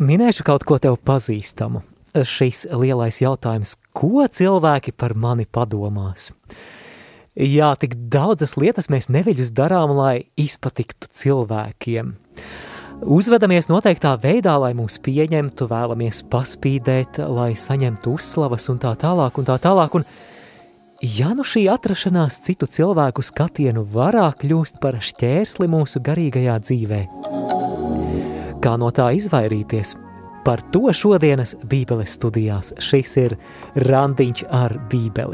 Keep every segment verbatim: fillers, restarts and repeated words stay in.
Minēšu kaut ko tev pazīstamu. Šis lielais jautājums, ko cilvēki par mani padomās? Jā, tik daudzas lietas mēs neviļus darām, lai izpatiktu cilvēkiem. Uzvedamies noteiktā veidā, lai mūs pieņemtu, vēlamies paspīdēt, lai saņemtu uzslavas un tā tālāk un tā tālāk. Un ja nu šī atrašanās citu cilvēku skatienu varā kļūst par šķērsli mūsu garīgajā dzīvē, kā no tā izvairīties? Par to šodienas Bībeles studijās. Šis ir Randiņš ar Bībeli.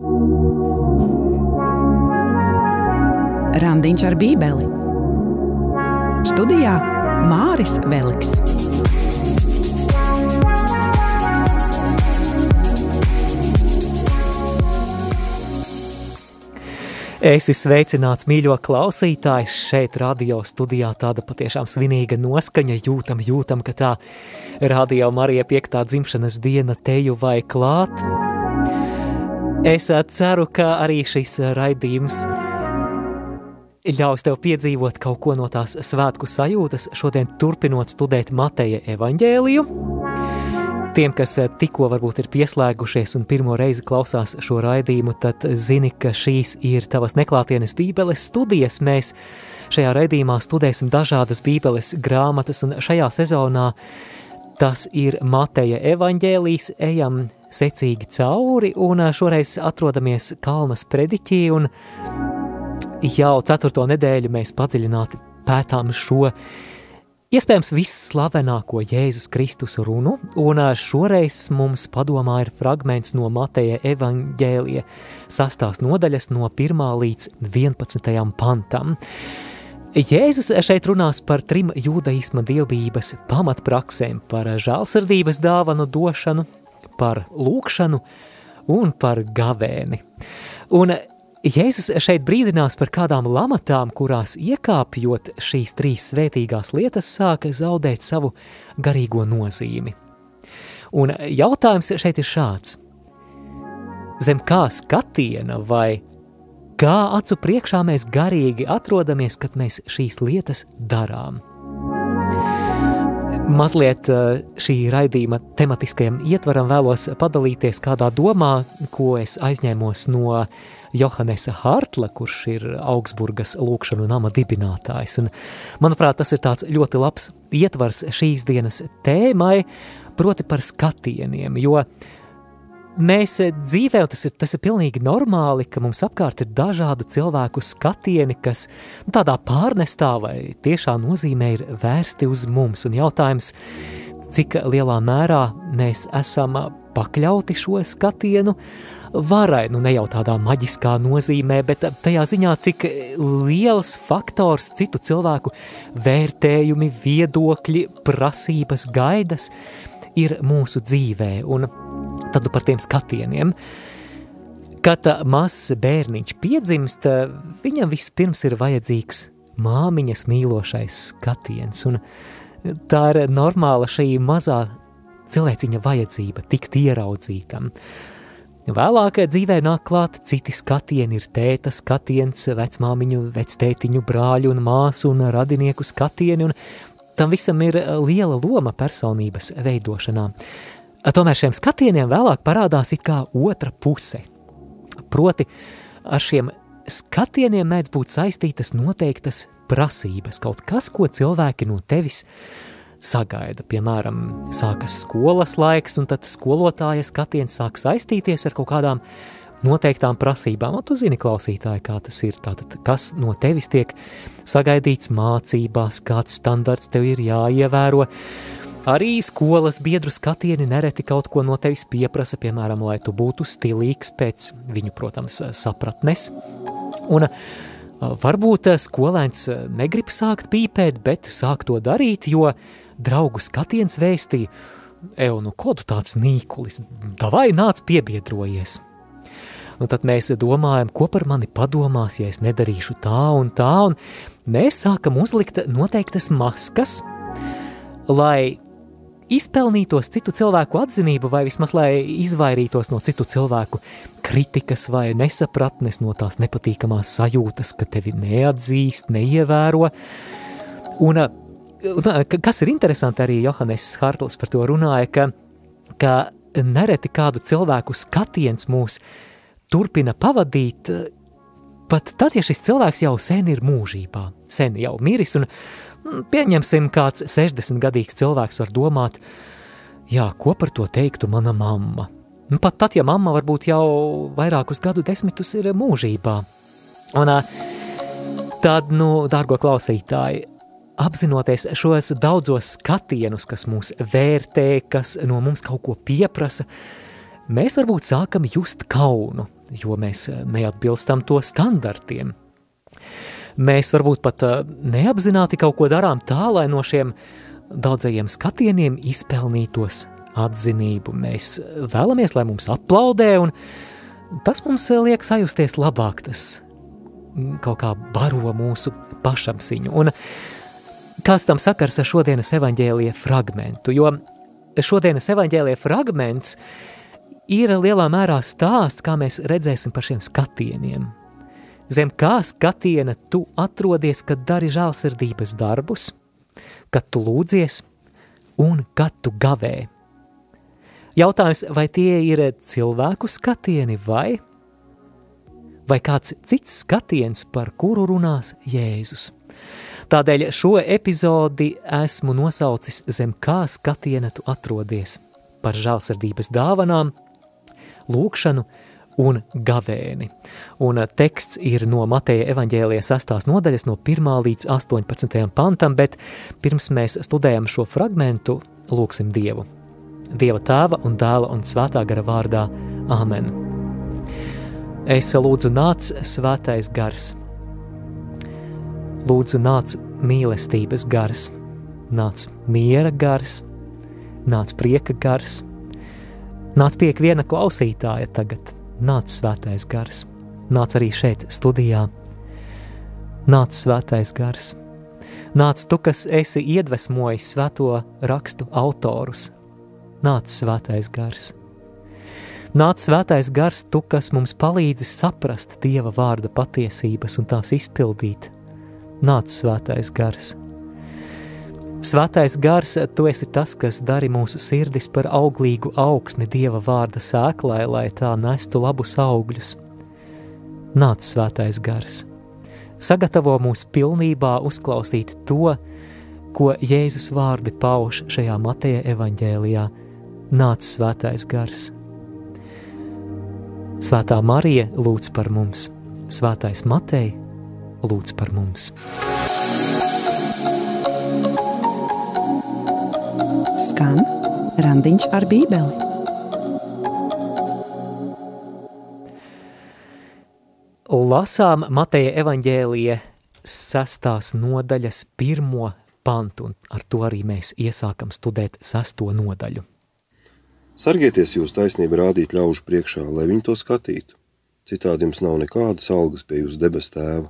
Randiņš ar Bībeli. Studijā Māris Veliks. Esi sveicināts, mīļo klausītājs, šeit radio studijā tāda patiešām svinīga noskaņa, jūtam, jūtam, ka tā Radio Marija piektā dzimšanas diena teju vai klāt. Es ceru, ka arī šis raidījums ļaus tev piedzīvot kaut ko no tās svētku sajūtas, šodien turpinot studēt Mateja evaņģēliju. Tiem, kas tikko varbūt ir pieslēgušies un pirmo reizi klausās šo raidījumu, tad zini, ka šīs ir tavas neklātienes Bībeles studijas. Mēs šajā raidījumā studēsim dažādas Bībeles grāmatas, un šajā sezonā tas ir Mateja evaņģēlijs, ejam secīgi cauri, un šoreiz atrodamies Kalnas prediķī, un jau ceturto nedēļu mēs padziļināti pētām šo iespējams visslavenāko Jēzus Kristus runu, un šoreiz mums padomā ir fragments no Mateja evaņģēlija sastās nodaļas no pirmā līdz vienpadsmitajam pantam. Jēzus šeit runās par trim jūdaisma dievbības pamatpraksēm, par žēlsirdības dāvanu došanu, par lūkšanu un par gavēni. Un Jēzus šeit brīdinās par kādām lamatām, kurās iekāpjot šīs trīs svētīgās lietas sāka zaudēt savu garīgo nozīmi. Un jautājums šeit ir šāds. Zem kā skatiena vai kā acu priekšā mēs garīgi atrodamies, kad mēs šīs lietas darām? Mazliet šī raidījuma tematiskajam ietvaram vēlos padalīties kādā domā, ko es aizņēmos no Johannesa Hartla, kurš ir Augsburgas lūkšanu nama dibinātājs. Un, manuprāt, tas ir tāds ļoti labs ietvars šīs dienas tēmai, proti par skatieniem, jo mēs dzīvē, tas ir, tas ir pilnīgi normāli, ka mums apkārt ir dažādu cilvēku skatieni, kas tādā pārnestā vai tiešā nozīmē ir vērsti uz mums. Un jautājums, cik lielā mērā mēs esam pakļauti šo skatienu varai, nu ne jau tādā maģiskā nozīmē, bet tajā ziņā, cik liels faktors citu cilvēku vērtējumi, viedokļi, prasības, gaidas ir mūsu dzīvē. Un tad par tiem skatieniem. Kad mazs bērniņš piedzimst, viņam vispirms ir vajadzīgs māmiņas mīlošais skatiens, un tā ir normāla šī mazā cilvēciņa vajadzība tikt ieraudzītam. Vēlāk dzīvē nāk klāt citi skatieni, ir tēta skatiens, vecmāmiņu, vectētiņu, brāļu un māsu un radinieku skatieni, un tam visam ir liela loma personības veidošanā. Tomēr šiem skatieniem vēlāk parādās it kā otra puse. Proti, ar šiem skatieniem mēdz būt saistītas noteiktas prasības, kaut kas, ko cilvēki no tevis sagaida. Piemēram, sākas skolas laiks, un tad skolotāja skatiens sāk saistīties ar kaut kādām noteiktām prasībām. Un tu zini, klausītāji, kā tas ir. Tātad, kas no tevis tiek sagaidīts mācībās, kāds standarts tev ir jāievēro. Arī skolas biedru skatieni nereti kaut ko no tevis pieprasa, piemēram, lai tu būtu stilīgs pēc viņu, protams, sapratnes. Un varbūt skolēns negrib sākt pīpēt, bet sāk to darīt, jo draugu skatiens vēstīja, ev, nu ko tu tāds nīkulis, davai nāc piebiedrojies. Un tad mēs domājam, ko par mani padomās, ja es nedarīšu tā un tā, un mēs sākam uzlikt noteiktas maskas, lai izpelnītos citu cilvēku atzinību, vai vismaz, lai izvairītos no citu cilvēku kritikas vai nesapratnes, no tās nepatīkamās sajūtas, ka tevi neatzīst, neievēro. Un kas ir interesanti, arī Johannes Hartls par to runāja, ka, ka nereti kādu cilvēku skatiens mūs turpina pavadīt, pat tad, ja šis cilvēks jau sen ir mūžībā, sen jau miris, un pieņemsim, kāds sešdesmitgadīgs cilvēks var domāt, jā, ko par to teiktu mana mamma? Pat tad, ja mamma varbūt jau vairākus gadu desmitus ir mūžībā. Un tad, nu, dārgo klausītāji, apzinoties šos daudzos skatienus, kas mūs vērtē, kas no mums kaut ko pieprasa, mēs varbūt sākam just kaunu, jo mēs neatbilstam to standartiem. Mēs varbūt pat neapzināti kaut ko darām tā, lai no šiem daudzajiem skatieniem izpelnītos atzinību. Mēs vēlamies, lai mums aplaudē, un tas mums liek sajusties labāk, tas kaut kā baro mūsu pašapziņu. Un kāds tam sakars ar šodienas evaņģēlija fragmentu, jo šodienas evaņģēlija fragments ir lielā mērā stāsts, kā mēs redzēsim par šiem skatieniem. Zem kā skatiena tu atrodies, kad dari žēlsirdības darbus, kad tu lūdzies un kad tu gavē. Jautājums, vai tie ir cilvēku skatieni vai, vai kāds cits skatiens, par kuru runās Jēzus. Tādēļ šo epizodi esmu nosaucis zem kā skatiena tu atrodies par žēlsirdības dāvanām, lūkšanu un gavēni. Un teksts ir no Mateja evaņģēlija sastās nodaļas no pirmā līdz astoņpadsmitajam pantam, bet pirms mēs studējam šo fragmentu, lūksim Dievu. Dieva Tēva un Dēla un Svētā gara vārdā. Āmen. Es lūdzu nāc svētais gars. Lūdzu nāc mīlestības gars, nāc miera gars, nāc prieka gars, nāc pie ikviena klausītāja tagad, nāc svētais gars, nāc arī šeit studijā, nāc svētais gars, nāc tu, kas esi iedvesmojis svēto rakstu autorus, nāc svētais gars. Nāc svētais gars, tu, kas mums palīdzi saprast Dieva vārda patiesības un tās izpildīt. Nāc svētais gars. Svētais gars, tu esi tas, kas dari mūsu sirdis par auglīgu augsni Dieva vārda sēklai, lai tā nestu labus augļus. Nāc svētais gars. Sagatavo mūs pilnībā uzklausīt to, ko Jēzus vārdi pauž šajā Mateja evaņģēlijā. Nāc svētais gars. Svētā Marija lūdz par mums. Svētais Matej lūdz par mums. Skan randiņš ar bībeli. Lasām Mateja evaņģēlija sestās nodaļas pirmo pantu, un ar to arī mēs iesākam studēt sesto nodaļu. Sargieties jūs taisnību rādīt ļaužu priekšā, lai viņi to skatītu. Citādi jums nav nekādas algas pie jūsu debes tēva.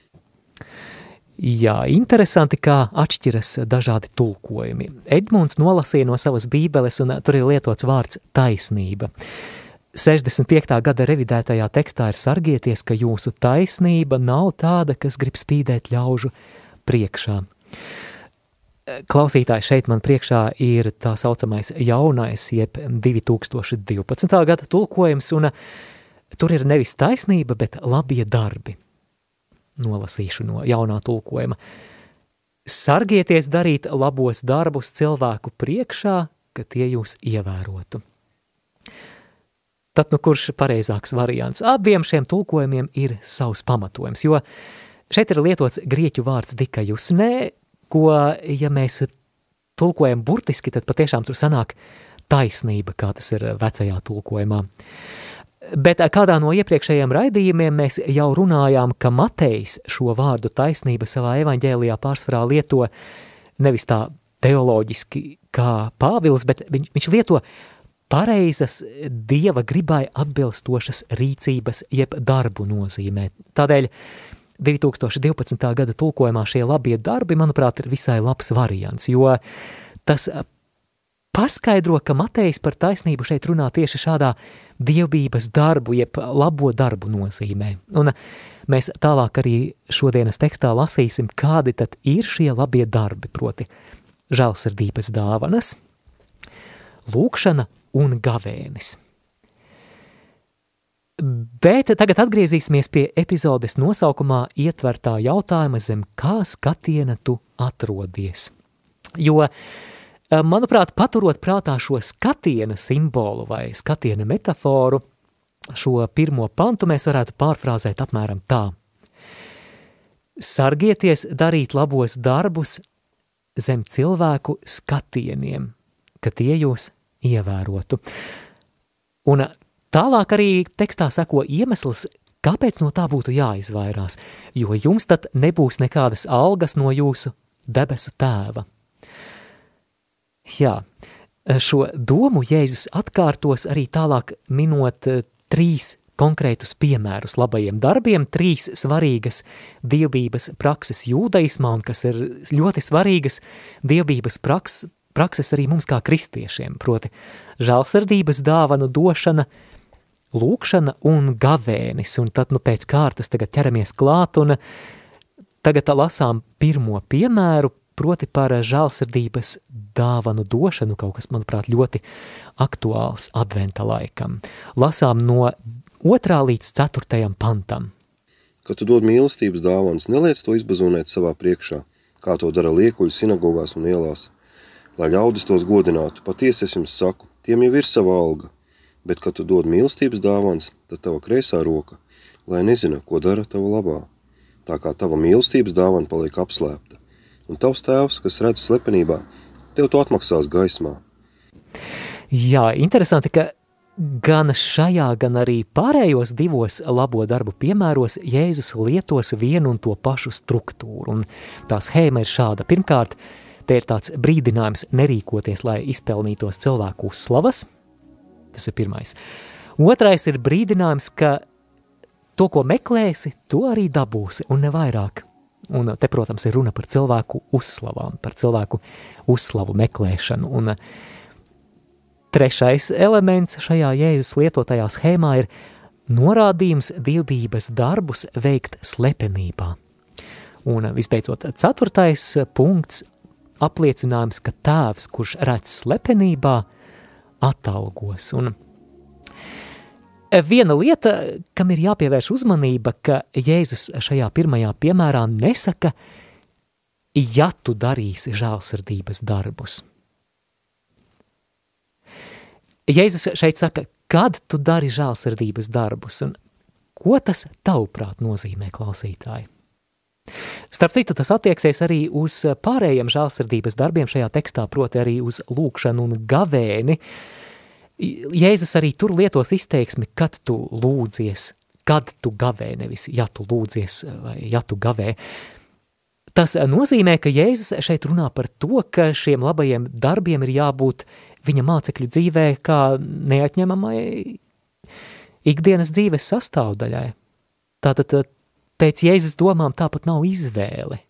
Jā, interesanti, kā atšķiras dažādi tulkojumi. Edmunds nolasīja no savas bībeles, un tur ir lietots vārds taisnība. sešdesmit piektā gada revidētajā tekstā ir sargieties, ka jūsu taisnība nav tāda, kas grib spīdēt ļaužu priekšā. Klausītāji, šeit man priekšā ir tā saucamais jaunais, jeb divi tūkstoši divpadsmitā gada tulkojums, un tur ir nevis taisnība, bet labie darbi. Nolasīšu no jaunā tulkojuma. Sargieties darīt labos darbus cilvēku priekšā, ka tie jūs ievērotu. Tad, nu, kurš pareizāks variants? Abiem šiem tulkojumiem ir savs pamatojums, jo šeit ir lietots grieķu vārds dikajusnē, ko, ja mēs tulkojam burtiski, tad patiešām tur sanāk taisnība, kā tas ir vecajā tulkojumā. Bet kādā no iepriekšējiem raidījumiem mēs jau runājām, ka Matejs šo vārdu taisnība savā evaņģēlijā pārsvarā lieto nevis tā teoloģiski kā Pāvils, bet viņš, viņš lieto pareizas Dieva gribai atbilstošas rīcības jeb darbu nozīmē. Tādēļ divi tūkstoši divpadsmitā gada tulkojumā šie labie darbi, manuprāt, ir visai labs variants, jo tas paskaidro, ka Matejs par taisnību šeit runā tieši šādā dievbības darbu, jeb labo darbu nozīmē. Un mēs tālāk arī šodienas tekstā lasīsim, kādi tad ir šie labie darbi, proti žēlsirdības dāvanas, lūkšana un gavēnis. Bet tagad atgriezīsimies pie epizodes nosaukumā ietvertā jautājuma, zem kā skatiena tu atrodies. Jo, manuprāt, paturot prātā šo skatiena simbolu vai skatiena metaforu, šo pirmo pantu mēs varētu pārfrāzēt apmēram tā. Sargieties darīt labos darbus zem cilvēku skatieniem, ka tie jūs ievērotu. Un tālāk arī tekstā sako iemesls, kāpēc no tā būtu jāizvairās, jo jums tad nebūs nekādas algas no jūsu debesu tēva. Jā, šo domu Jēzus atkārtos arī tālāk minot trīs konkrētus piemērus labajiem darbiem, trīs svarīgas dievbības prakses jūdaismā, un kas ir ļoti svarīgas dievbības praks, prakses arī mums kā kristiešiem, proti žēlsirdības dāvanu došana, lūkšana un gavēnis, un tad nu pēc kārtas tagad ķeramies klāt, un tagad lasām pirmo piemēru, proti par žēlsirdības dāvanu došanu, kaut kas, manuprāt, ļoti aktuāls adventa laikam. Lasām no otrā līdz ceturtajam pantam. Kad tu dod mīlestības dāvanas, neliec to izbazonēt savā priekšā, kā to dara liekuļi sinagogās un ielās, lai ļaudis tos godinātu. Patiesi es jums saku, tiem jau ir sava alga. Bet, kad tu dod mīlestības dāvanas, tad tava kreisā roka, lai nezina, ko dara tava labā. Tā kā tava mīlestības dāvana paliek apslēpta. Un tavs tēvs, kas redz slepenībā, tev to atmaksās gaismā. Jā, interesanti, ka gan šajā, gan arī pārējos divos labo darbu piemēros Jēzus lietos vienu un to pašu struktūru. Un tā schēma ir šāda. Pirmkārt, te ir tāds brīdinājums nerīkoties, lai izpelnītos cilvēku uzslavas. Tas ir pirmais. Otrais ir brīdinājums, ka to, ko meklēsi, to arī dabūsi, un ne vairāk. Un te, protams, ir runa par cilvēku uzslavām, par cilvēku uzslavu meklēšanu. Un trešais elements šajā Jēzus lietotajā schēmā ir norādījums dievbības darbus veikt slepenībā. Un visbeidzot, ceturtais punkts apliecinājums, ka tēvs, kurš redz slepenībā, atalgos. Un viena lieta, kam ir jāpievērš uzmanība, ka Jēzus šajā pirmajā piemērā nesaka, ja tu darīsi žēlsirdības darbus. Jēzus šeit saka, kad tu dari žēlsirdības darbus, un ko tas tavuprāt nozīmē, klausītāji? Starp citu, tas attieksies arī uz pārējiem žēlsirdības darbiem šajā tekstā, proti arī uz lūkšanu un gavēni. Jēzus arī tur lietos izteiksmi, kad tu lūdzies, kad tu gavē, nevis ja tu lūdzies vai ja tu gavē. Tas nozīmē, ka Jēzus šeit runā par to, ka šiem labajiem darbiem ir jābūt viņa mācekļu dzīvē kā neatņemamai ikdienas dzīves sastāvdaļai. Tātad pēc Jēzus domām tāpat nav izvēle.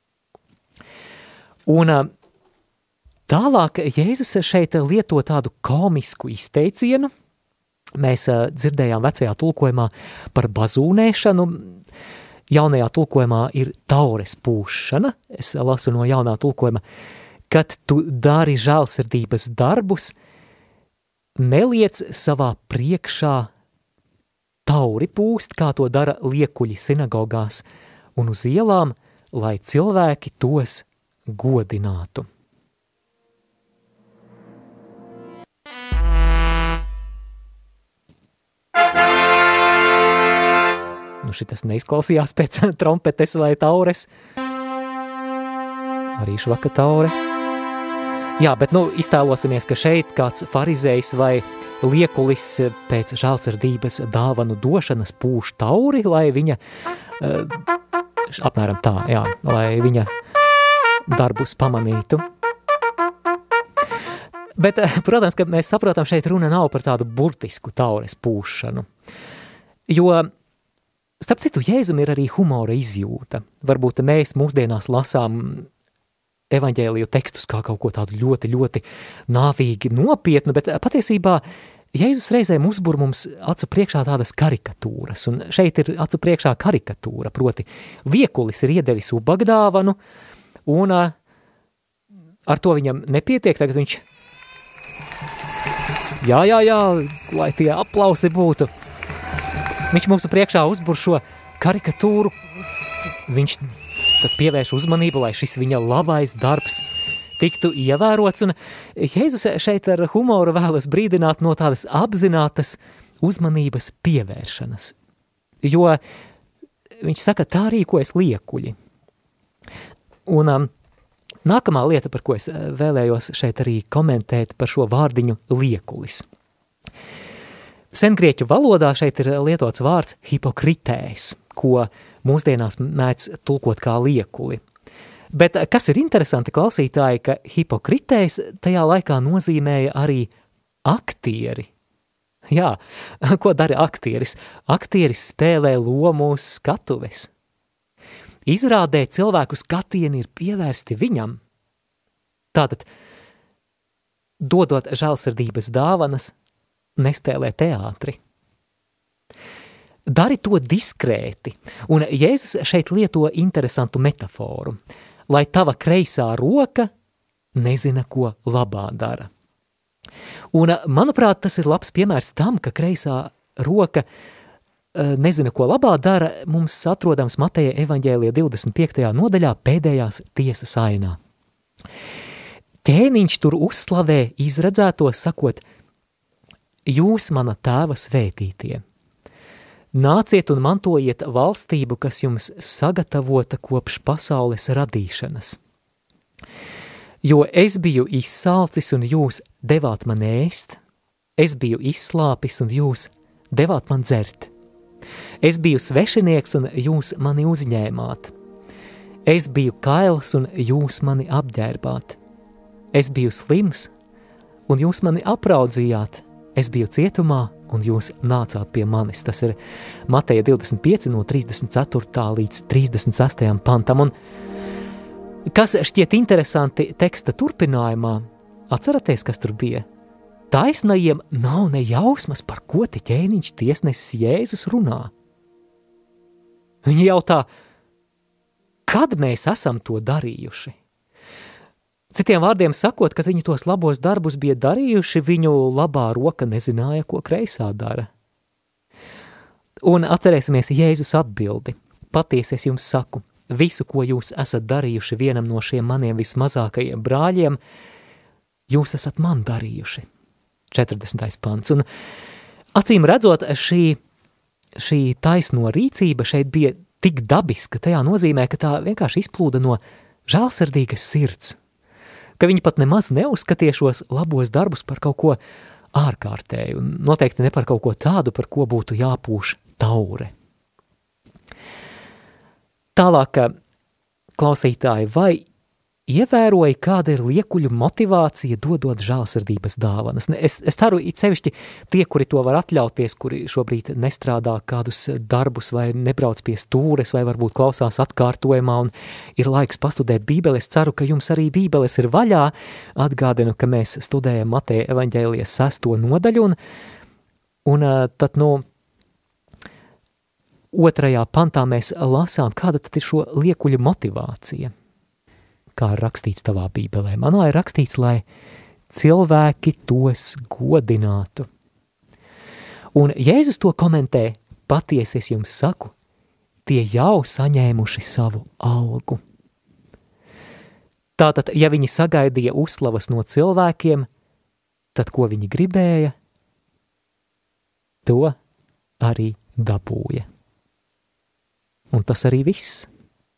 Un tālāk Jēzus šeit lieto tādu komisku izteicienu. Mēs dzirdējām vecajā tulkojumā par bazūnēšanu. Jaunajā tulkojumā ir taures pūšana. Es lasu no jaunā tulkojuma. Kad tu dari žēlsirdības darbus, neliec savā priekšā tauri pūst, kā to dara liekuļi sinagogās un uz ielām, lai cilvēki tos godinātu. Nu, šitas neizklausījās pēc trompetes vai taures. Arī švaka taure. Jā, bet nu iztēlosimies, ka šeit kāds farizejs vai liekulis pēc žēlsirdības dāvanu došanas pūš tauri, lai viņa, apmēram tā, jā, lai viņa darbus pamanītu. Bet, protams, ka mēs saprotam, šeit runa nav par tādu burtisku taures pūšanu. Jo, starp citu, Jēzum ir arī humora izjūta. Varbūt mēs mūsdienās lasām evaņģēliju tekstus kā kaut ko tādu ļoti, ļoti nāvīgi nopietnu, bet patiesībā Jēzus reizēm uzbur mums acu priekšā tādas karikatūras, un šeit ir acu priekšā karikatūra, proti viekulis ir iedevis ubagdāvanu, un ar to viņam nepietiek, tagad viņš, jā, jā, jā, lai tie aplausi būtu, viņš mums priekšā uzbur šo karikatūru, viņš tad pievērš uzmanību, lai šis viņa labais darbs tiktu ievērots, un Jēzus šeit ar humoru vēlas brīdināt no tādas apzinātas uzmanības pievēršanas, jo viņš saka, tā rīkojas liekuļi. Un um, nākamā lieta, par ko es vēlējos šeit arī komentēt par šo vārdiņu liekulis. Sengrieķu valodā šeit ir lietots vārds hipokritēs, ko mūsdienās mēdz tulkot kā liekuli. Bet kas ir interesanti, klausītāji, ka hipokritēs tajā laikā nozīmēja arī aktieri. Jā, ko dara aktieris? Aktieris spēlē lomu uz skatuves. Izrādē cilvēku skatieni ir pievērsti viņam. Tātad, dodot žēlsirdības dāvanas, nespēlē teātri. Dari to diskrēti, un Jēzus šeit lieto interesantu metaforu, lai tava kreisā roka nezina, ko labā dara. Un, manuprāt, tas ir labs piemērs tam, ka kreisā roka nezina, ko labā dara, mums atrodams Mateja evaņģēlija divdesmit piektajā nodaļā pēdējās tiesas ainā. Ķēniņš tur uzslavē izredzēto, sakot, jūs mana tēva svētītie. Nāciet un mantojiet valstību, kas jums sagatavota kopš pasaules radīšanas. Jo es biju izsalcis un jūs devāt man ēst, es biju izslāpis un jūs devāt man dzert. Es biju svešinieks un jūs mani uzņēmāt. Es biju kails un jūs mani apģērbāt. Es biju slims un jūs mani apraudzījāt. Es biju cietumā un jūs nācāt pie manis. Tas ir Mateja divdesmit pieci no trīsdesmit ceturtā līdz trīsdesmit sestajam pantam. Un kas šķiet interesanti teksta turpinājumā, atceraties, kas tur bija? Taisnajiem nav ne jausmas, par ko te ķēniņš tiesnesis Jēzus runā. Viņi jautā, kad mēs esam to darījuši? Citiem vārdiem sakot, kad viņi tos labos darbus bija darījuši, viņu labā roka nezināja, ko kreisā dara. Un atcerēsimies Jēzus atbildi. Patiesi es jums saku, visu, ko jūs esat darījuši vienam no šiem maniem vismazākajiem brāļiem, jūs esat man darījuši. četrdesmitais pants. Un acīm redzot, šī, šī taisno rīcība šeit bija tik dabiska, tajā nozīmē, ka tā vienkārši izplūda no žēlsirdīgas sirds, ka viņi pat nemaz neuzskatīja šos labos darbus par kaut ko ārkārtēju, un noteikti ne par kaut ko tādu, par ko būtu jāpūš taure. Tālāk, klausītāji, vai ievēroja, kāda ir liekuļu motivācija dodot žēlsirdības dāvanas? Es, es ceru, it sevišķi tie, kuri to var atļauties, kuri šobrīd nestrādā kādus darbus vai nebrauc pie stūres vai varbūt klausās atkārtojumā un ir laiks pastudēt Bībeli. Es ceru, ka jums arī Bībeles ir vaļā. Atgādinu, ka mēs studējam Mateja evaņģēlijas sesto nodaļu un, un tad, nu, otrajā pantā mēs lasām, kāda tad ir šo liekuļu motivācija. Kā ir rakstīts tavā Bībelē. Manā ir rakstīts, lai cilvēki tos godinātu. Un Jēzus to komentē, patiesi es jums saku, tie jau saņēmuši savu algu. Tātad, ja viņi sagaidīja uzslavas no cilvēkiem, tad ko viņi gribēja, to arī dabūja. Un tas arī viss.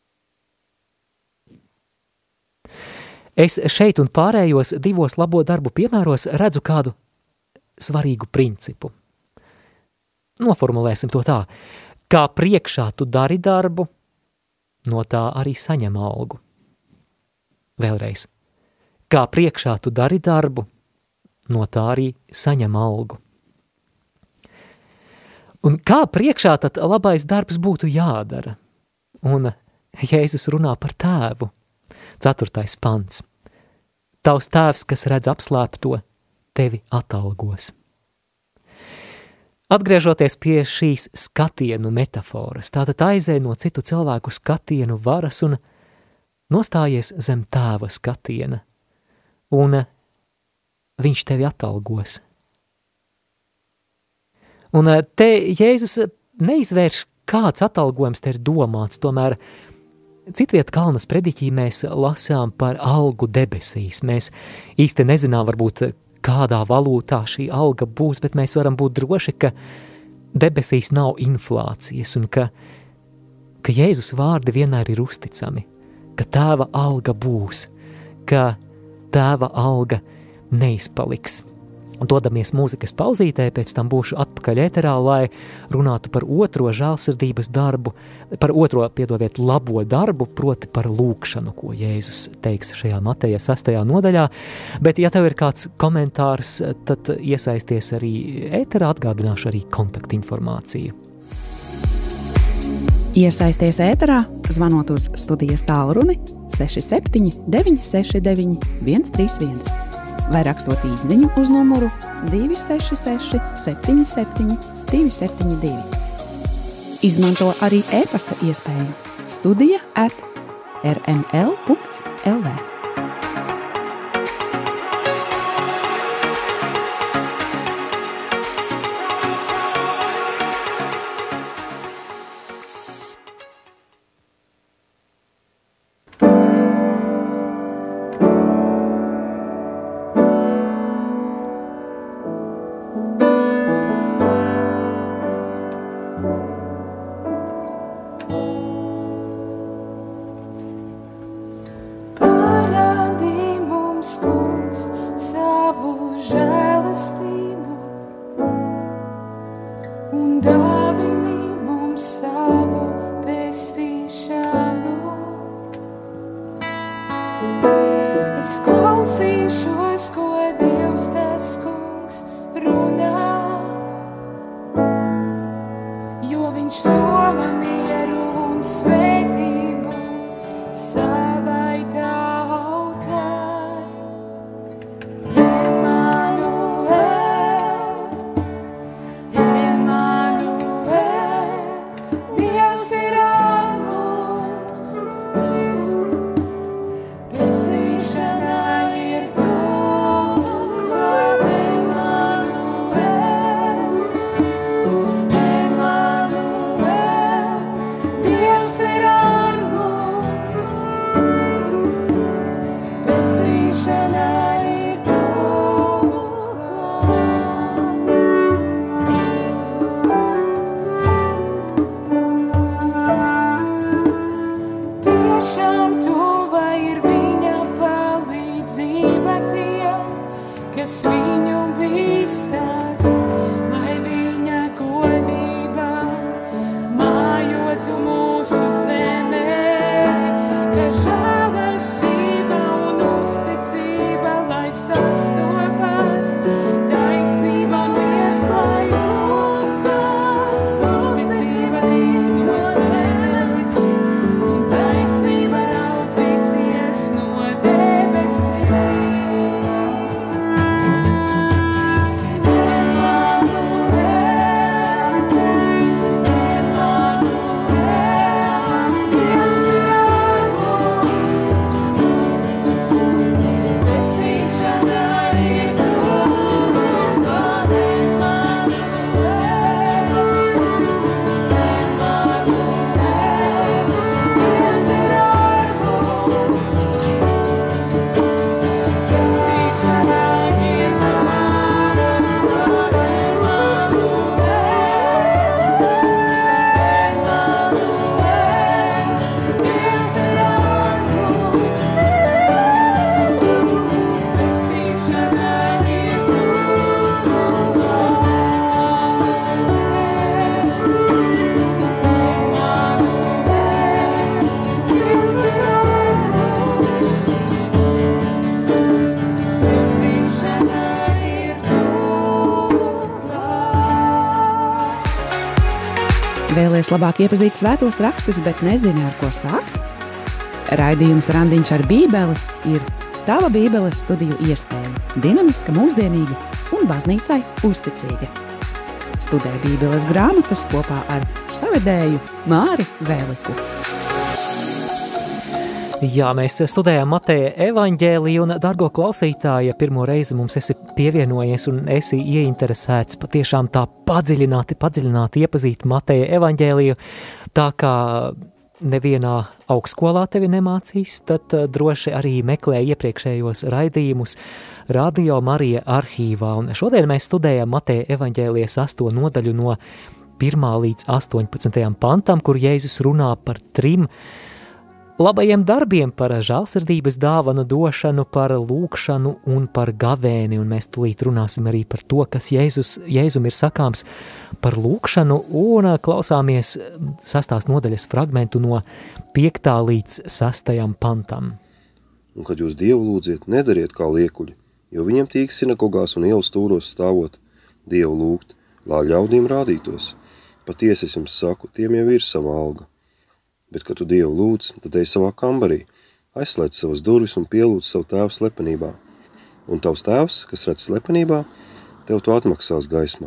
Es šeit un pārējos divos labo darbu piemēros redzu kādu svarīgu principu. Noformulēsim to tā, kā priekšā tu dari darbu, no tā arī saņem algu. Vēlreiz, kā priekšā tu dari darbu, no tā arī saņem algu. Un kā priekšā tad labais darbs būtu jādara? Un Jēzus runā par tēvu. ceturtais pants. Tavs tēvs, kas redz apslēpto, tevi atalgos. Atgriežoties pie šīs skatienu metaforas, tātad aizej no citu cilvēku skatienu varas un nostājies zem tēva skatiena, un viņš tevi atalgos. Un te Jēzus neizvērš, kāds atalgojums te ir domāts, tomēr citviet Kalnas prediķī mēs lasām par algu debesīs. Mēs īsti nezinām, varbūt, kādā valūtā šī alga būs, bet mēs varam būt droši, ka debesīs nav inflācijas un ka, ka Jēzus vārdi vienmēr ir uzticami, ka tēva alga būs, ka tēva alga neizpaliks. Un dodamies mūzikas pauzītē, pēc tam būšu atpakaļ ēterā, lai runātu par otro žēlsirdības darbu, par otro, piedodiet, labo darbu, proti par lūkšanu, ko Jēzus teiks šajā Mateja sastajā nodaļā. Bet, ja tev ir kāds komentārs, tad iesaisties arī ēterā, atgādināšu arī kontaktinformāciju. Iesaisties ēterā, zvanot uz studijas tālruni seši septiņi deviņi seši deviņi viens trīs viens. Vai rakstot īsziņu uz numuru divi seši seši septiņi septiņi divi septiņi divi. Izmanto arī e-pasta iespēju studija at r m l punkts l v. Vēlies labāk iepazīt svētos rakstus, bet nezini, ar ko sākt? Raidījums Randiņš ar Bībeli ir tava Bībeles studiju iespēja, dinamiska, mūsdienīga un baznīcai uzticīga. Studē Bībeles grāmatas kopā ar savedēju Māri Vēliku. Jā, mēs studējām Mateja evaņģēliju un, dargo klausītāja, pirmo reizi mums esi pievienojies un esi ieinteresēts patiešām tā padziļināti, padziļināti iepazīt Mateja evaņģēliju, tā kā nevienā augstskolā tevi nemācīs, tad droši arī meklē iepriekšējos raidījumus Radio Marija arhīvā. Un šodien mēs studējam Mateja evaņģēlijas asto nodaļu no pirmā līdz astoņpadsmitajam pantam, kur Jēzus runā par trim labajiem darbiem, par žēlsirdības dāvanu došanu, par lūkšanu un par gavēni, un mēs tulīt runāsim arī par to, kas Jēzus, Jēzum ir sakāms par lūkšanu, un klausāmies sastās nodaļas fragmentu no piektā līdz sastajam pantam. Un kad jūs Dievu lūdziet, nedariet kā liekuļi, jo viņiem tīk sinagogās un ielas stūros stāvot Dievu lūgt, lai ļaudīm rādītos. Patiesi es jums saku, tiem jau ir sava alga. Bet, kad tu Dievu lūdz, tad ej savā kambarī, aizslēdz savas durvis un pielūdz savu tēvu slepenībā. Un tavs tēvs, kas redz slepenībā, tev to atmaksās gaismā.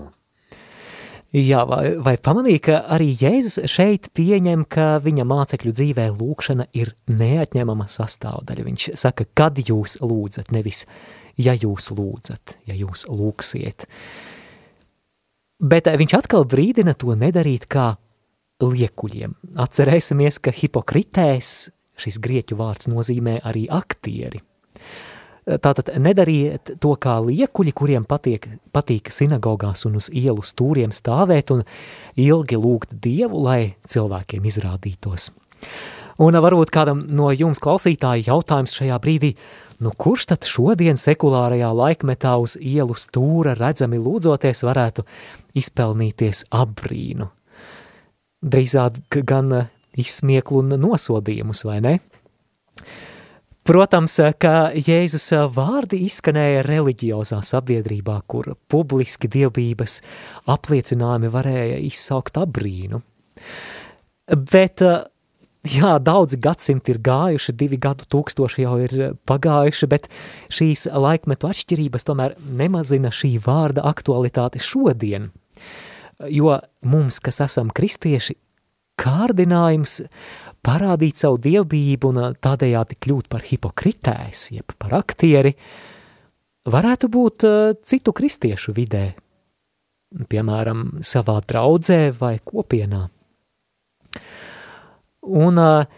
Jā, vai, vai pamanīja, ka arī Jēzus šeit pieņem, ka viņa mācekļu dzīvē lūkšana ir neatņemama sastāvdaļa. Viņš saka, kad jūs lūdzat, nevis ja jūs lūdzat, ja jūs lūksiet. Bet viņš atkal brīdina to nedarīt kā liekuļiem. Atcerēsimies, ka hipokritēs, šis grieķu vārds nozīmē arī aktieri. Tātad nedariet to kā liekuļi, kuriem patiek, patīk sinagogās un uz ielu stūriem stāvēt un ilgi lūgt Dievu, lai cilvēkiem izrādītos. Un varbūt kādam no jums klausītāju jautājums šajā brīdī, nu kurš tad šodien sekulārajā laikmetā uz ielu stūra redzami lūdzoties varētu izpelnīties apbrīnu? Drīzāk gan izsmieklu un nosodījumus, vai ne? Protams, ka Jēzus vārdi izskanēja reliģiozā sabiedrībā, kur publiski dievbības apliecinājumi varēja izsaukt apbrīnu. Bet, jā, daudzi gadsimti ir gājuši, divi gadu tūkstoši jau ir pagājuši, bet šīs laikmetu atšķirības tomēr nemazina šī vārda aktualitāti šodien. Jo mums, kas esam kristieši, kārdinājums parādīt savu dievbijību un tādējādi kļūt par hipokritēs, jeb par aktieri, varētu būt citu kristiešu vidē, piemēram, savā draudzē vai kopienā. Un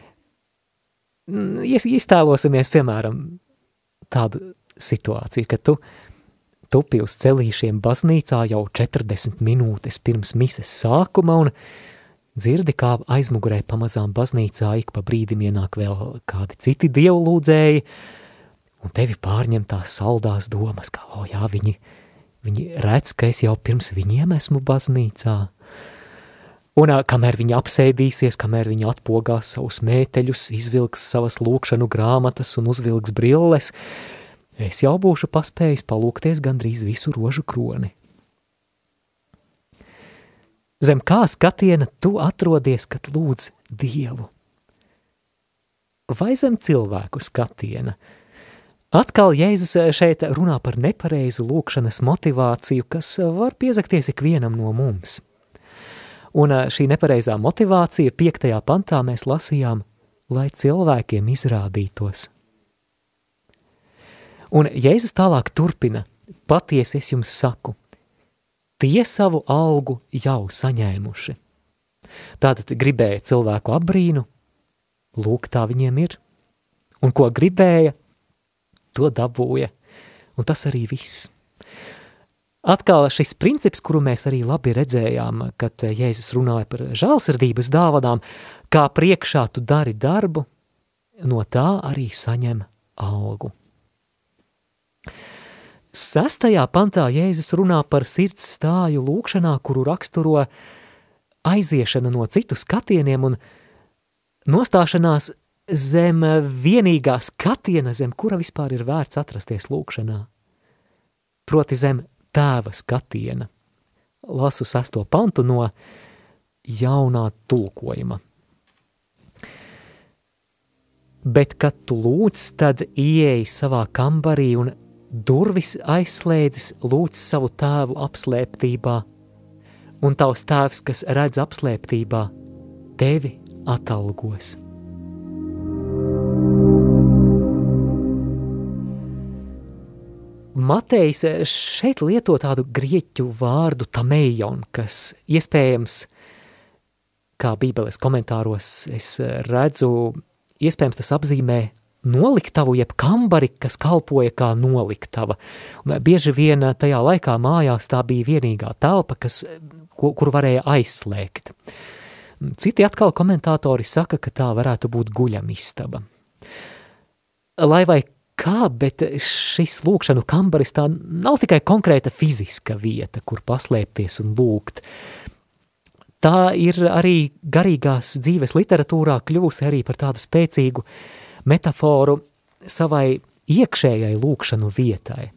iztēlosimies, piemēram, tādu situāciju, ka tu tupi uz celīšiem baznīcā jau četrdesmit minūtes pirms mises sākuma un dzirdi, kā aizmugurē pamazām baznīcā ik pa brīdim ienāk vēl kādi citi dievlūdzēji, un tevi pārņem tās saldās domas, ka, o jā, viņi, viņi redz, ka es jau pirms viņiem esmu baznīcā. Un kamēr viņi apsēdīsies, kamēr viņi atpogās savus mēteļus, izvilks savas lūkšanu grāmatas un uzvilks brilles, es jau būšu paspējis palūkties gandrīz visu rožu kroni. Zem kā skatiena tu atrodies, kad lūdz Dievu? Vai zem cilvēku skatiena? Atkal Jēzus šeit runā par nepareizu lūkšanas motivāciju, kas var piezakties ikvienam no mums. Un šī nepareizā motivācija piektajā pantā mēs lasījām, lai cilvēkiem izrādītos. Un Jēzus tālāk turpina, patiesi es jums saku, tie savu algu jau saņēmuši. Tātad gribēja cilvēku apbrīnu, lūk, tā viņiem ir. Un ko gribēja, to dabūja. Un tas arī viss. Atkal šis princips, kuru mēs arī labi redzējām, kad Jēzus runāja par žēlsirdības dāvanām, kā priekšā tu dari darbu, no tā arī saņem algu. Sestajā pantā Jēzus runā par sirds stāju lūkšanā, kuru raksturo aiziešana no citu skatieniem un nostāšanās zem vienīgā skatiena, zem kura vispār ir vērts atrasties lūkšanā. Proti zem tēva skatiena. Lasu sesto pantu no jaunā tulkojuma. bet, kad tu lūdz, tad ieej savā kambarī un durvis aizslēdzis, lūdz savu tēvu apslēptībā, un tavs tēvs, kas redz apslēptībā, tevi atalgos. Matejs šeit lieto tādu grieķu vārdu tameion, kas iespējams, kā Bībeles komentāros es redzu, iespējams tas apzīmē noliktavu, jeb kambari, kas kalpoja kā noliktava. Un bieži vien tajā laikā mājās tā bija vienīgā telpa, kas, ko, kuru varēja aizslēgt. Citi atkal komentātori saka, ka tā varētu būt guļamistaba. Lai vai kā, bet šis lūkšanu kambaris tā nav tikai konkrēta fiziska vieta, kur paslēpties un lūgt. Tā ir arī garīgās dzīves literatūrā kļuvusi arī par tādu spēcīgu metaforu savai iekšējai lūkšanu vietai.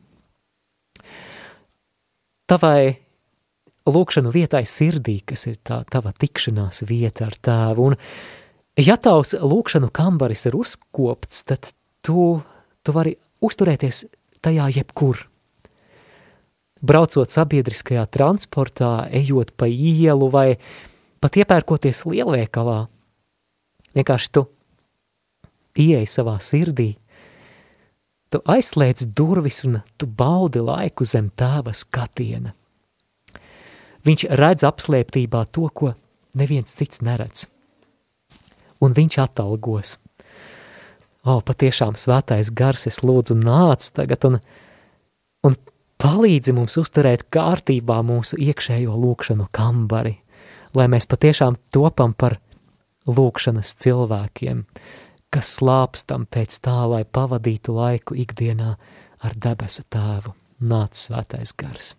Tavai lūkšanu vietai sirdī, kas ir tā tava tikšanās vieta ar tēvu, un ja tavs lūkšanu kambaris ir uzkopts, tad tu, tu vari uzturēties tajā jebkur. Braucot sabiedriskajā transportā, ejot pa ielu vai pat iepērkoties lielveikalā, vienkārši tu ieej savā sirdī, tu aizslēdz durvis un tu baudi laiku zem tēva skatiena. Viņš redz apslēptībā to, ko neviens cits neredz. Un viņš atalgos. O, patiešām svētais gars, es lūdzu nāc tagad un, un palīdzi mums uzturēt kārtībā mūsu iekšējo lūkšanu kambari, lai mēs patiešām topam par lūkšanas cilvēkiem, kas slāpstam pēc tā, lai pavadītu laiku ikdienā ar debesu tēvu. Nāc svētais gars.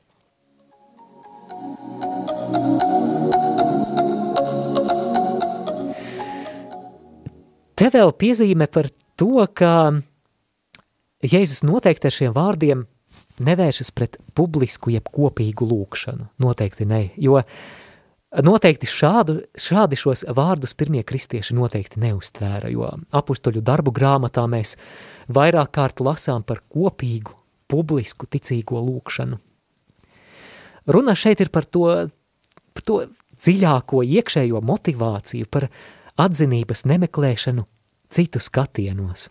Te vēl piezīme par to, ka Jēzus noteikti ar šiem vārdiem nevēršas pret publisku jeb kopīgu lūkšanu. Noteikti ne, jo noteikti šādu, šādi šos vārdus pirmie kristieši noteikti neuztvēra, jo apustuļu darbu grāmatā mēs vairāk kārt lasām par kopīgu, publisku ticīgo lūkšanu. Runa šeit ir par to, par to dziļāko iekšējo motivāciju, par atzinības nemeklēšanu citu skatienos.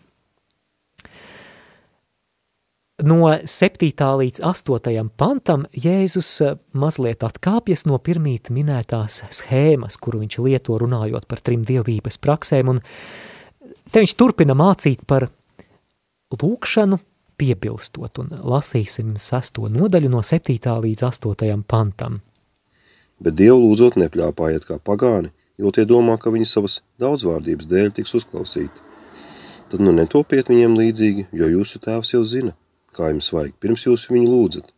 No septītā līdz astotajam pantam Jēzus mazliet atkāpjas no pirmīt minētās schēmas, kuru viņš lieto runājot par trim dievības praksēm, un te viņš turpina mācīt par lūkšanu piebilstot, un lasīsim sesto nodaļu no septītā līdz astotajam pantam. Bet Dievu lūdzot nepļāpājiet kā pagāni, jo tie domā, ka viņi savas daudzvārdības dēļ tiks uzklausīti. Tad nu netopiet viņiem līdzīgi, jo jūsu tēvs jau zina, kā jums vajag, pirms jūs viņu lūdzat.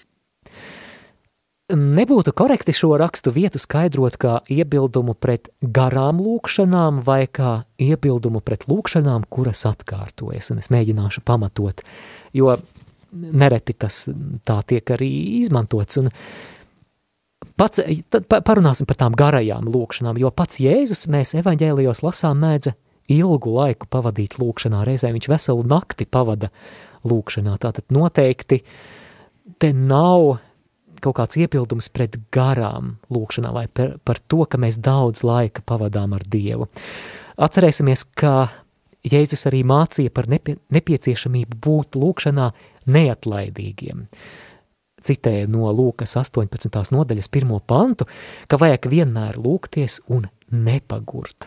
Nebūtu korekti šo rakstu vietu skaidrot kā iebildumu pret garām lūkšanām vai kā iebildumu pret lūkšanām, kuras atkārtojas, un es mēģināšu pamatot, jo nereti tas tā tiek arī izmantots, un pats, parunāsim par tām garajām lūkšanām, jo pats Jēzus mēs evaņģēlijos lasām mēdza ilgu laiku pavadīt lūkšanā, reizē viņš veselu nakti pavada lūkšanā, tātad noteikti te nav kaut kāds iepildums pret garām lūkšanā vai par, par to, ka mēs daudz laika pavadām ar Dievu. Atcerēsimies, ka Jēzus arī mācīja par nepie, nepieciešamību būt lūkšanā neatlaidīgiem. Citēja no Lūkas astoņpadsmitās nodaļas pirmo pantu, ka vajag vienmēr lūgties un nepagurt.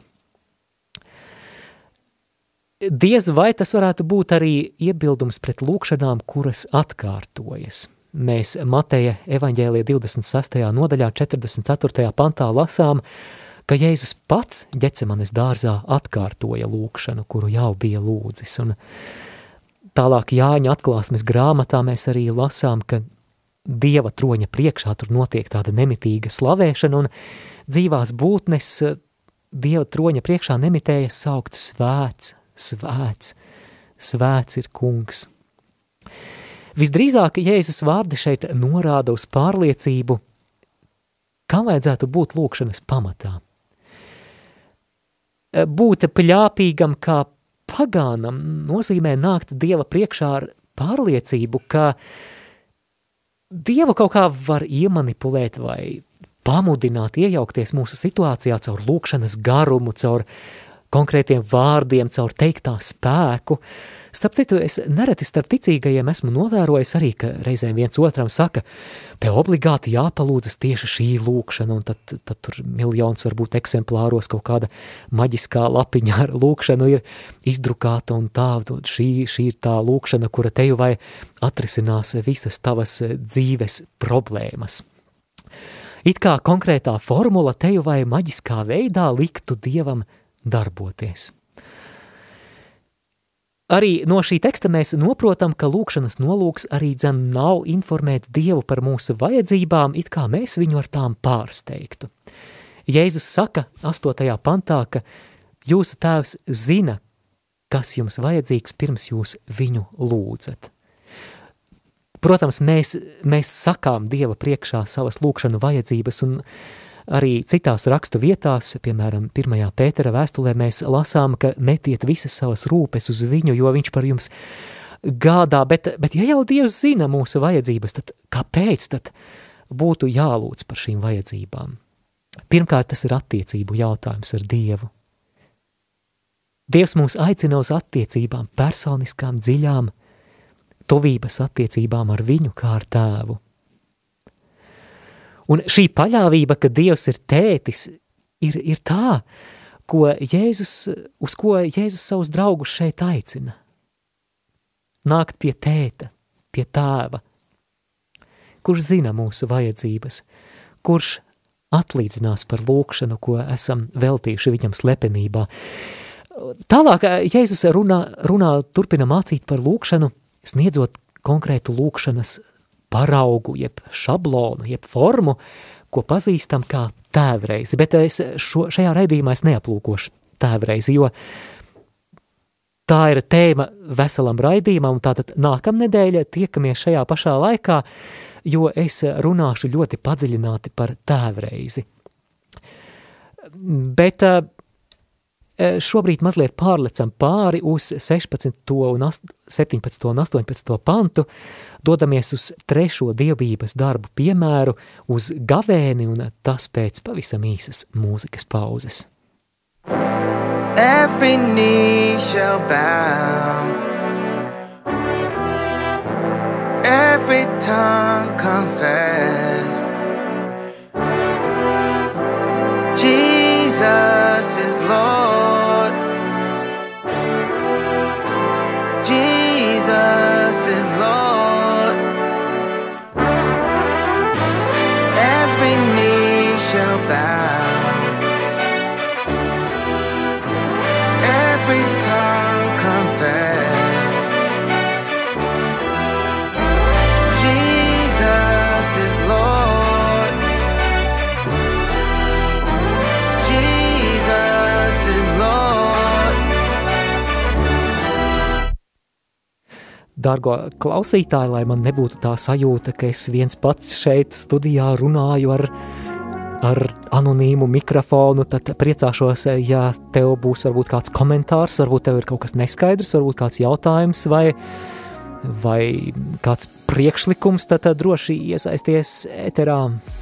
Diez vai tas varētu būt arī iebildums pret lūkšanām, kuras atkārtojas. Mēs Mateja evaņģēlija divdesmit sestajā nodaļā četrdesmit ceturtajā pantā lasām, ka Jēzus pats Ģecemanes dārzā atkārtoja lūkšanu, kuru jau bija lūdzis. Un tālāk Jāņa atklāsmes grāmatā mēs arī lasām, ka Dieva troņa priekšā tur notiek tāda nemitīga slavēšana, un dzīvās būtnes Dieva troņa priekšā nemitēja saukt svēts, svēts, svēts ir kungs. Visdrīzāk Jēzus vārdi šeit norāda uz pārliecību, kam vajadzētu būt lūkšanas pamatā. Būt pļāpīgam kā pagānam nozīmē nākt Dieva priekšā ar pārliecību, ka Dievu kaut kā var iemanipulēt vai pamudināt, iejaukties mūsu situācijā caur lūkšanas garumu, caur konkrētiem vārdiem, caur teiktā spēku. Starp citu, es nereti starp ticīgajiem esmu novērojis arī, ka reizēm viens otram saka, te obligāti jāpalūdzas tieši šī lūkšana, un tad, tad tur miljons varbūt eksemplāros kaut kāda maģiskā lapiņa ar lūkšanu ir izdrukāta, un tā, šī, šī ir tā lūkšana, kura teju vai atrisinās visas tavas dzīves problēmas. It kā konkrētā formula teju vai maģiskā veidā liktu Dievam darboties. Arī no šī teksta mēs noprotam, ka lūkšanas nolūks arī dzen nav informēt Dievu par mūsu vajadzībām, it kā mēs viņu ar tām pārsteigtu. Jēzus saka astotajā pantā, ka jūsu tēvs zina, kas jums vajadzīgs, pirms jūs viņu lūdzat. Protams, mēs, mēs sakām Dieva priekšā savas lūkšanu vajadzības, un arī citās rakstu vietās, piemēram, pirmajā Pētera vēstulē mēs lasām, ka metiet visas savas rūpes uz viņu, jo viņš par jums gādā, bet, bet ja jau Dievs zina mūsu vajadzības, tad kāpēc tad būtu jālūdz par šīm vajadzībām? Pirmkārt, tas ir attiecību jautājums ar Dievu. Dievs mūs aicina uz attiecībām, personiskām, dziļām, tuvības attiecībām ar viņu kā ar tēvu. Un šī paļāvība, ka Dievs ir tētis, ir, ir tā, ko Jēzus, uz ko Jēzus savus draugus šeit aicina. Nākt pie tēta, pie tēva, kurš zina mūsu vajadzības, kurš atlīdzinās par lūkšanu, ko esam veltījuši viņam slepenībā. Tālāk Jēzus runā, runā turpina mācīt par lūkšanu, sniedzot konkrētu lūkšanas paraugu, jeb šablonu, jeb formu, ko pazīstam kā tēvreizi. Bet es šo, šajā raidījumā es neaplūkošu tēvreizi, jo tā ir tēma veselam raidījumam, un tātad nākamnedēļ tiekamies šajā pašā laikā, jo es runāšu ļoti padziļināti par tēvreizi. Bet šobrīd mazliet pārlecam pāri uz sešpadsmito un septiņpadsmito un astoņpadsmito pantu, dodamies uz trešo dievbijības darbu piemēru, uz gavēni, un tas pēc pavisam īsas mūzikas pauzes. Every knee shall bow, every tongue confess, Jesus is Lord, Jesus is Lord. Every knee shall bow, every tongue confess, Jesus is Lord, Jesus is Lord. Dargo klausītāji, lai man nebūtu tā sajūta, ka es viens pats šeit studijā runāju ar, ar anonīmu mikrofonu, tad priecāšos, ja tev būs varbūt kāds komentārs, varbūt tev ir kaut kas neskaidrs, varbūt kāds jautājums vai, vai kāds priekšlikums, tad droši iesaisties ēterā.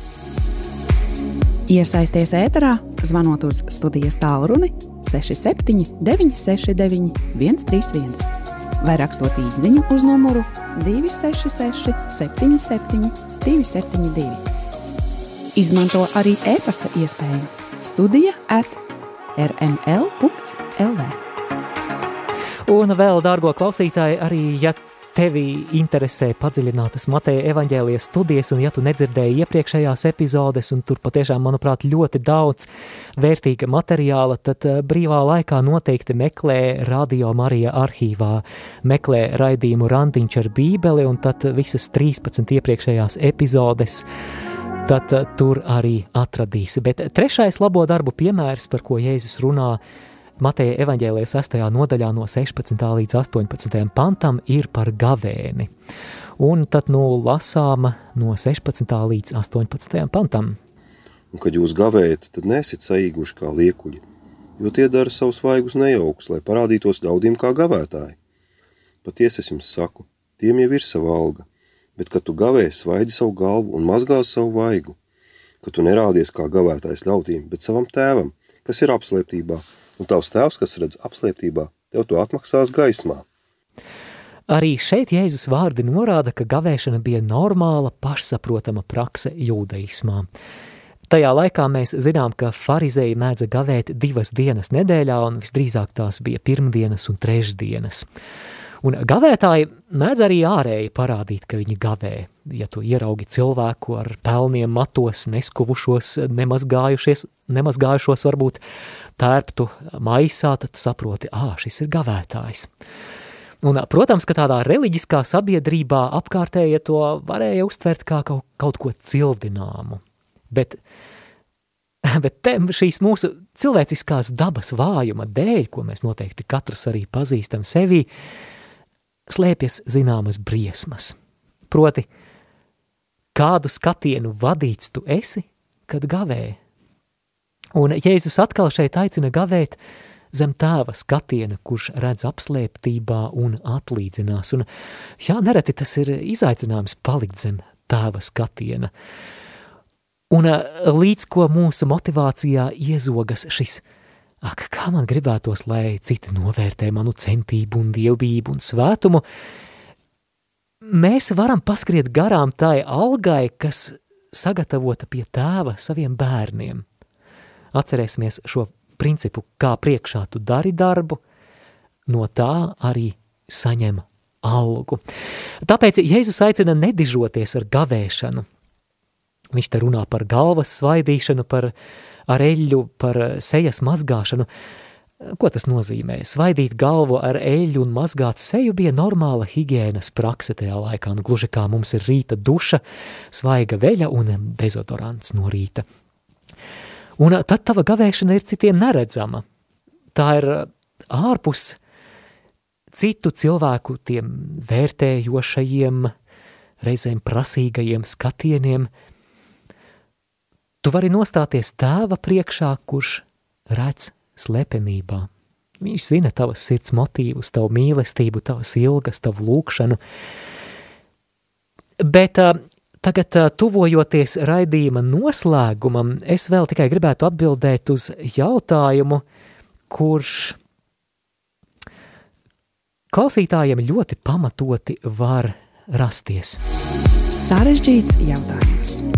Iesaisties ēterā, zvanot uz studijas tālruni seši septiņi deviņi seši deviņi viens trīs viens vai rakstot īsziņu uz numuru divi seši seši septiņi septiņi divi septiņi divi. Izmanto arī e-pasta iespēju studija at r m l punkts l v. Un vēl, dārgo klausītāji, arī, ja tevi interesē padziļinātas Mateja evaņģēlijas studijas, un ja tu nedzirdēji iepriekšējās epizodes, un tur patiešām, manuprāt, ļoti daudz vērtīga materiāla, tad brīvā laikā noteikti meklē Radio Marija arhīvā, meklē raidījumu Randiņš ar Bībeli, un tad visas trīspadsmit iepriekšējās epizodes, tad tur arī atradīsi. Bet trešais labo darbu piemērs, par ko Jēzus runā Mateja evaņģēlijas sestajā nodaļā no sešpadsmitā līdz astoņpadsmitajam pantam, ir par gavēni. Un tad nu lasām no sešpadsmitā līdz astoņpadsmitajam pantam. Un kad jūs gavējat, tad nesit saīguši kā liekuļi, jo tie dara savus vaigus nejaukus, lai parādītos ļaudīm kā gavētāji. Patiesi es jums saku, tiem jau ir sava alga, bet, kad tu gavē, svaidi savu galvu un mazgās savu vaigu, ka tu nerādies kā gavētājs ļaudīm, bet savam tēvam, kas ir apslēptībā, un tavs tēvs, kas redz apslēptībā, tev to atmaksās gaismā. Arī šeit Jēzus vārdi norāda, ka gavēšana bija normāla, pašsaprotama prakse jūdaismā. Tajā laikā mēs zinām, ka farizeji mēdza gavēt divas dienas nedēļā, un visdrīzāk tās bija pirmdienas un trešdienas. Un gavētāji mēdz arī ārēji parādīt, ka viņi gavē. Ja tu ieraugi cilvēku ar pelniem matos, neskuvušos, nemazgājušies, nemazgājušos varbūt tērptu maisā, tad saproti, ā, šis ir gavētājs. Un, protams, ka tādā reliģiskā sabiedrībā apkārtējie to varēja uztvert kā kaut, kaut ko cildināmu. Bet, bet te šīs mūsu cilvēciskās dabas vājuma dēļ, ko mēs noteikti katrs arī pazīstam sevī, slēpjas zināmas briesmas. Proti, kādu skatienu vadīts tu esi, kad gavē. Un Jēzus atkal šeit aicina gavēt zem tēva skatiena, kurš redz apslēptībā un atlīdzinās. Un jā, nereti tas ir izaicinājums palikt zem tēva skatiena. Un līdz ko mūsu motivācijā iezogas šis, ak, kā man gribētos, lai citi novērtē manu centību un dievbību un svētumu, mēs varam paskriet garām tai algai, kas sagatavota pie tēva saviem bērniem. Atcerēsimies šo principu, kā priekšā tu dari darbu, no tā arī saņem algu. Tāpēc Jēzus aicina nedižoties ar gavēšanu. Viņš te runā par galvas svaidīšanu, par ar eļļu, par sejas mazgāšanu. Ko tas nozīmē? Svaidīt galvu ar eļļu un mazgāt seju bija normāla higienas prakse tajā laikā, nu gluži kā mums ir rīta duša, svaiga veļa un dezodorants no rīta. Un tad tava gavēšana ir citiem neredzama. Tā ir ārpus citu cilvēku tiem vērtējošajiem, reizēm prasīgajiem skatieniem. Tu vari nostāties tēva priekšā, kurš redz slepenībā. Viņš zina tavas sirds motīvus, tavu mīlestību, tavas ilgas, tavu lūkšanu. Bet tagad, tuvojoties raidījuma noslēgumam, es vēl tikai gribētu atbildēt uz jautājumu, kurš klausītājiem ļoti pamatoti var rasties. Sarežģīts jautājums.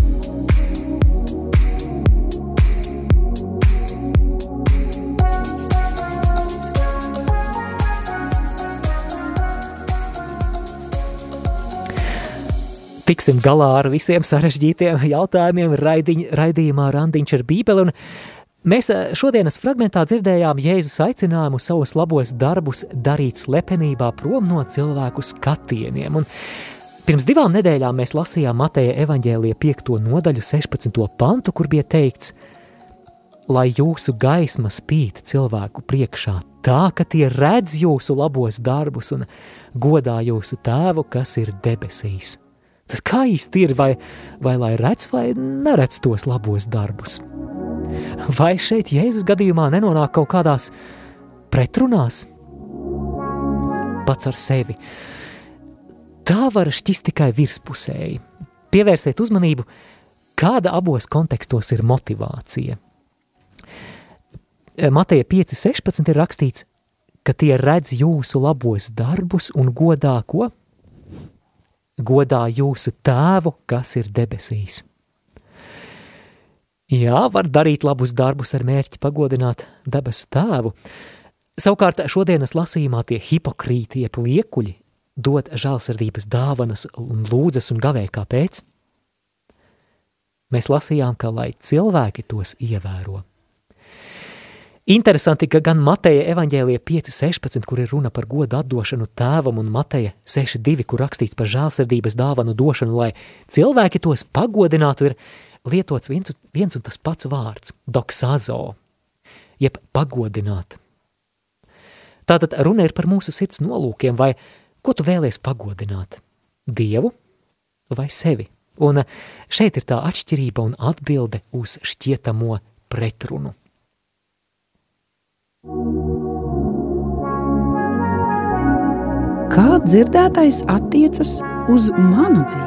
Tiksim galā ar visiem sarežģītiem jautājumiem raidiņ, raidījumā Randiņš ar Bībeli, un mēs šodienas fragmentā dzirdējām Jēzus aicinājumu savus labos darbus darīt slepenībā prom no cilvēku skatieniem. Un pirms divām nedēļām mēs lasījām Mateja evaņģēlija piekto nodaļu sešpadsmito pantu, kur bija teikts, lai jūsu gaisma spīd cilvēku priekšā tā, ka tie redz jūsu labos darbus un godā jūsu tēvu, kas ir debesīs. Tad kā īsti ir, vai, vai lai redz vai neredz tos labos darbus? Vai šeit Jēzus gadījumā nenonāk kaut kādās pretrunās? Pats ar sevi. Tā var šķist tikai virspusēji. Pievērsiet uzmanību, kāda abos kontekstos ir motivācija. Mateja pieci sešpadsmit ir rakstīts, ka tie redz jūsu labos darbus un godā ko? Godā jūsu tēvu, kas ir debesīs. Jā, var darīt labus darbus ar mērķi pagodināt debesu tēvu. Savukārt šodienas lasījumā tie hipokrīti, jeb liekuļi, dod žēlsirdības dāvanas un lūdzas un gavē. Kāpēc? Mēs lasījām, ka lai cilvēki tos ievēro. Interesanti, ka gan Mateja evaņģēlija pieci sešpadsmit, kur ir runa par godu atdošanu tēvam, un Mateja seši divi, kur rakstīts par žēlsirdības dāvanu došanu, lai cilvēki tos pagodinātu, ir lietots viens, viens un tas pats vārds – doxazo, jeb pagodināt. Tātad runa ir par mūsu sirds nolūkiem, vai ko tu vēlies pagodināt? Dievu vai sevi? Un šeit ir tā atšķirība un atbilde uz šķietamo pretrunu. Kā dzirdētais attiecas uz manu dzīvi?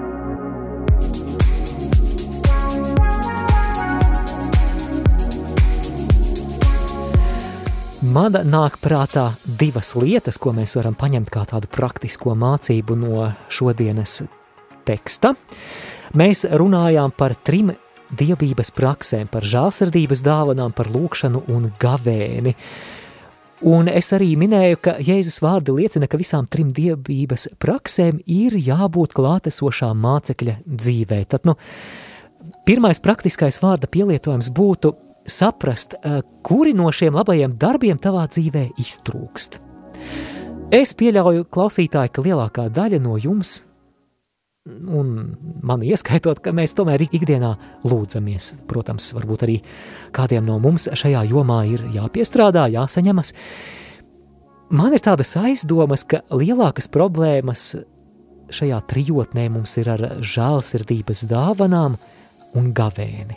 Man nāk prātā divas lietas, ko mēs varam paņemt kā tādu praktisko mācību no šodienas teksta. Mēs runājām par trim dievības praksēm, par žēlsirdības dāvanām, par lūkšanu un gavēni. Un es arī minēju, ka Jēzus vārdi liecina, ka visām trim dievības praksēm ir jābūt klātesošām mācekļa dzīvē. Tad, nu, pirmais praktiskais vārda pielietojums būtu saprast, kuri no šiem labajiem darbiem tavā dzīvē iztrūkst. Es pieļauju, klausītāji, ka lielākā daļa no jums, un mani ieskaitot, ka mēs tomēr ikdienā lūdzamies. Protams, varbūt arī kādiem no mums šajā jomā ir jāpiestrādā, jāsaņemas. Man ir tādas aizdomas, ka lielākas problēmas šajā trijotnē mums ir ar žēlsirdības dāvanām un gavēni.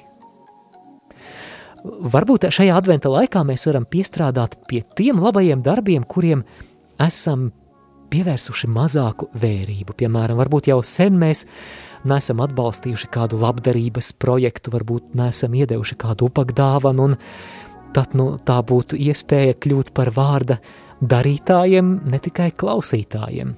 Varbūt šajā adventa laikā mēs varam piestrādāt pie tiem labajiem darbiem, kuriem esam pievērsuši mazāku vērību. Piemēram, varbūt jau sen mēs neesam atbalstījuši kādu labdarības projektu, varbūt neesam iedevuši kādu upakdāvanu, un tad nu, tā būtu iespēja kļūt par vārda darītājiem, ne tikai klausītājiem.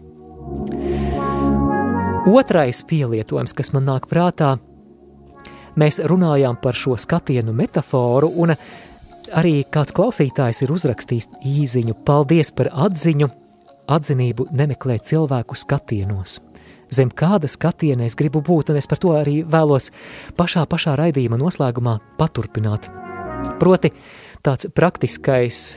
Otrais pielietojums, kas man nāk prātā, mēs runājām par šo skatienu metaforu, un arī kāds klausītājs ir uzrakstījis īziņu: paldies par atziņu, atzinību nemeklē cilvēku skatienos. Zem kāda skatiena es gribu būt, un es par to arī vēlos pašā pašā raidījuma noslēgumā paturpināt. Proti, tāds praktiskais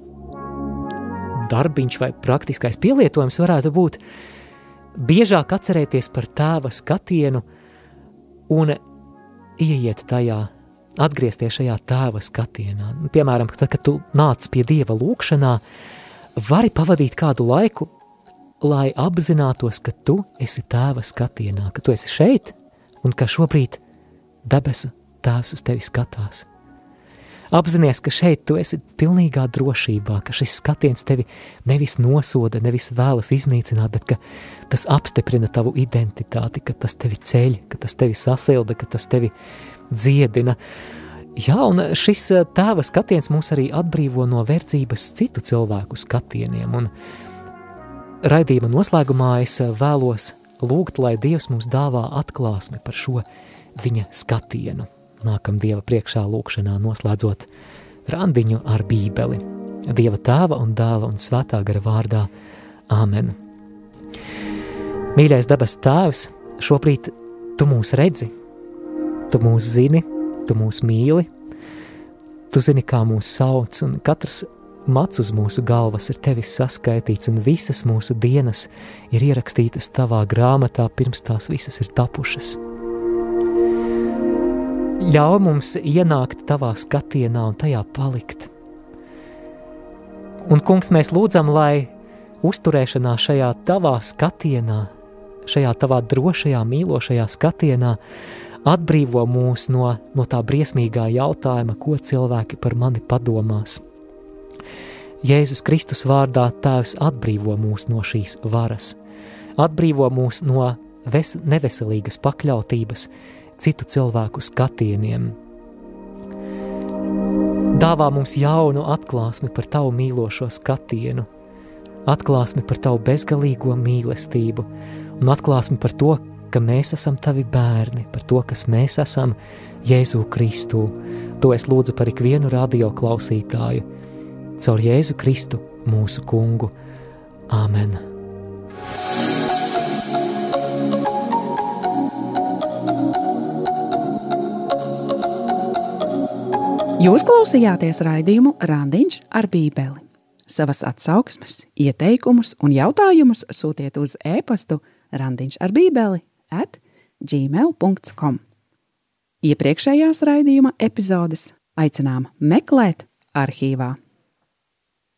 darbiņš vai praktiskais pielietojums varētu būt biežāk atcerēties par tēva skatienu un ieiet tajā, atgriezties šajā tēva skatienā. Piemēram, tad, kad tu nāc pie Dieva lūkšanā, vari pavadīt kādu laiku, lai apzinātos, ka tu esi tēva skatienā, ka tu esi šeit un ka šobrīd debesu tēvs uz tevi skatās. Apzinies, ka šeit tu esi pilnīgā drošībā, ka šis skatiens tevi nevis nosoda, nevis vēlas iznīcināt, bet ka tas apstiprina tavu identitāti, ka tas tevi ceļ, ka tas tevi sasilda, ka tas tevi dziedina. Jā, un šis tēva skatiens mūs arī atbrīvo no verdzības citu cilvēku skatieniem, un raidījuma noslēgumā es vēlos lūgt, lai Dievs mums dāvā atklāsmi par šo viņa skatienu. Nākam Dieva priekšā lūkšanā, noslēdzot randiņu ar Bībeli. Dieva Tēva un Dēla un Svētā gara vārdā. Āmen. Mīļais debes Tēvs, šobrīd tu mūs redzi, tu mūs zini, tu mūs mīli, tu zini, kā mūs sauc, un katrs mats uz mūsu galvas ir tevis saskaitīts, un visas mūsu dienas ir ierakstītas tavā grāmatā, pirms tās visas ir tapušas. Ļauj mums ienākt tavā skatienā un tajā palikt. Un, kungs, mēs lūdzam, lai uzturēšanā šajā tavā skatienā, šajā tavā drošajā, mīlošajā skatienā atbrīvo mūs no, no tā briesmīgā jautājuma, ko cilvēki par mani padomās. Jēzus Kristus vārdā Tēvs atbrīvo mūs no šīs varas, atbrīvo mūs no ves, neveselīgas pakļautības citu cilvēku skatieniem. Dāvā mums jaunu atklāsmi par tavu mīlošo skatienu, atklāsmi par tavu bezgalīgo mīlestību un atklāsmi par to, ka mēs esam tavi bērni, par to, kas mēs esam Jēzu Kristu. To es lūdzu par ikvienu radio klausītāju, caur Jēzu Kristu, mūsu kungu. Āmen. Jūs klausījāties raidījumu Randiņš ar Bībeli. Savas atsauksmes, ieteikumus un jautājumus sūtiet uz e-pastu randiņšarbībeli at gmail dot com. Iepriekšējās raidījuma epizodes aicinām meklēt arhīvā.